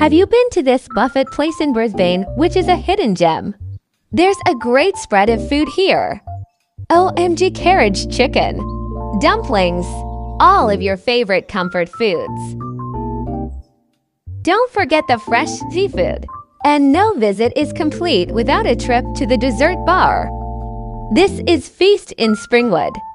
Have you been to this buffet place in Brisbane, which is a hidden gem? There's a great spread of food here. OMG carriage chicken, dumplings, all of your favorite comfort foods. Don't forget the fresh seafood. And no visit is complete without a trip to the dessert bar. This is Feast in Springwood.